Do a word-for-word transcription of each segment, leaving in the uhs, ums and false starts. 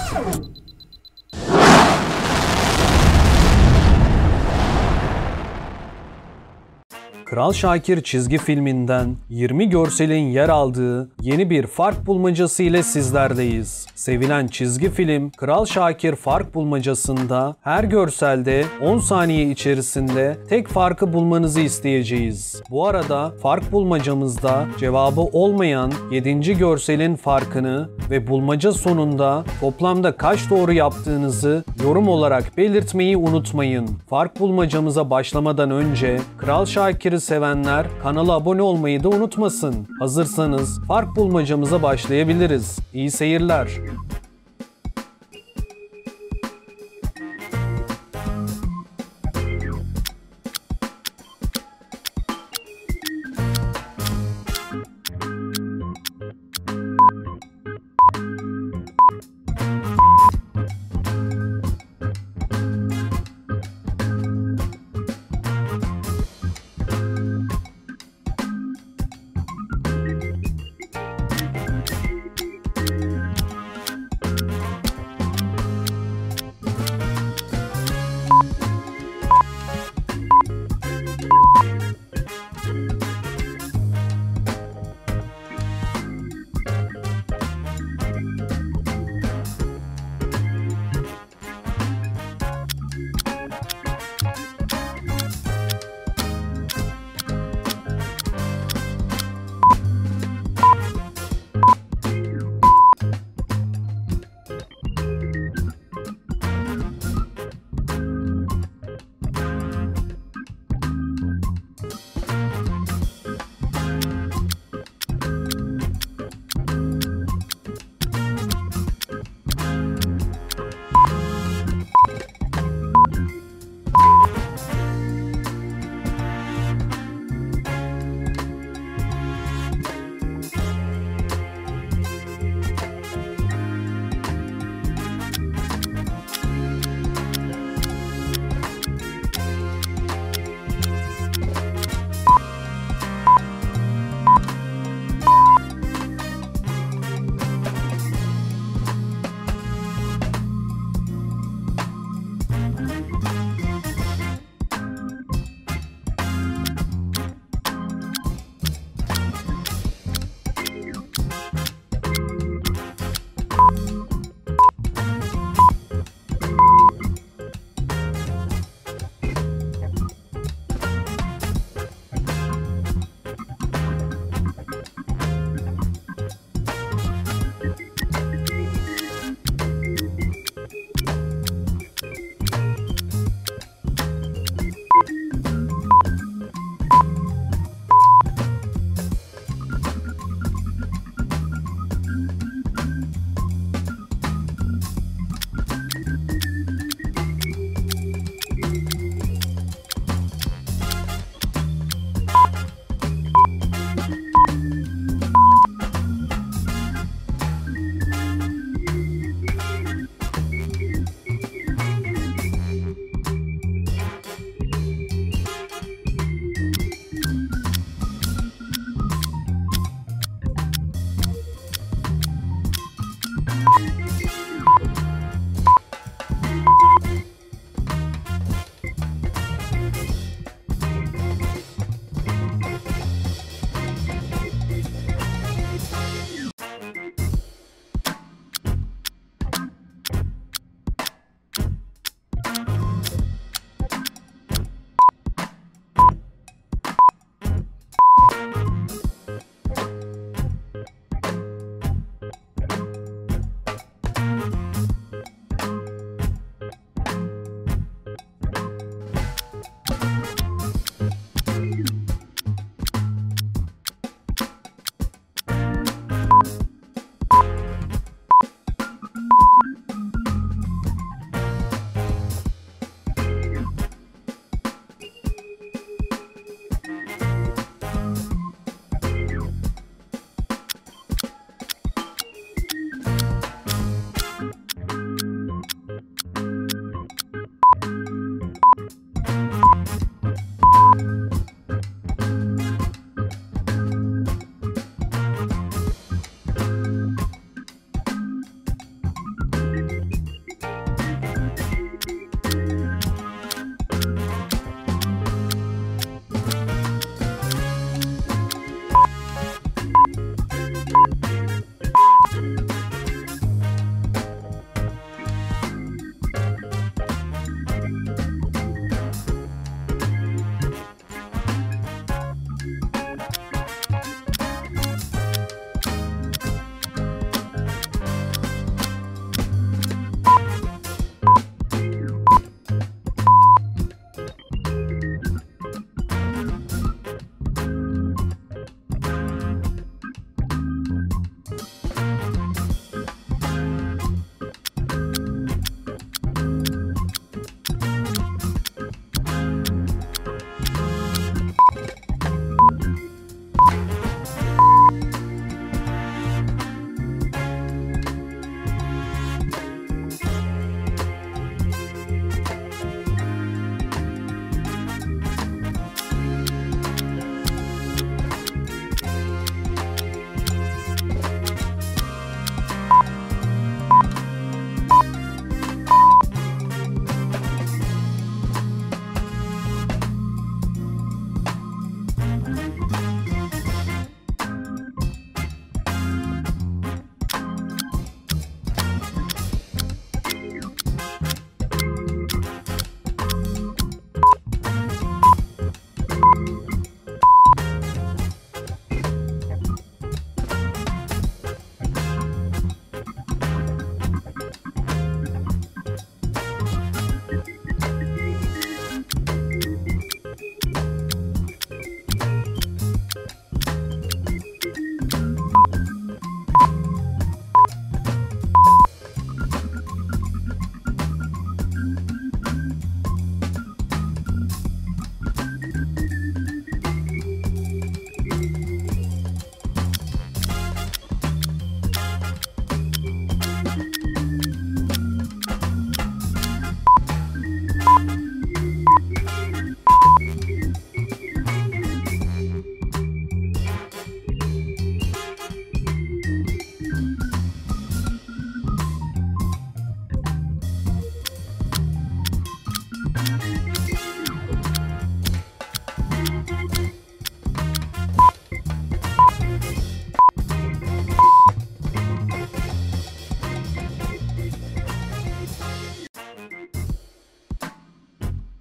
Kral Şakir çizgi filminden yirmi görselin yer aldığı yeni bir fark bulmacası ile sizlerdeyiz. Sevilen çizgi film Kral Şakir fark bulmacasında her görselde on saniye içerisinde tek farkı bulmanızı isteyeceğiz. Bu arada fark bulmacamızda cevabı olmayan yedinci görselin farkını ve bulmaca sonunda toplamda kaç doğru yaptığınızı yorum olarak belirtmeyi unutmayın. Fark bulmacamıza başlamadan önce Kral Şakir'i sevenler kanala abone olmayı da unutmasın. Hazırsanız fark bulmacamıza başlayabiliriz. İyi seyirler.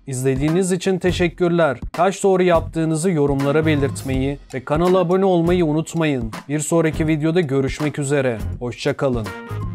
İzlediğiniz için teşekkürler. Kaç doğru yaptığınızı yorumlara belirtmeyi ve kanala abone olmayı unutmayın. Bir sonraki videoda görüşmek üzere. Hoşça kalın.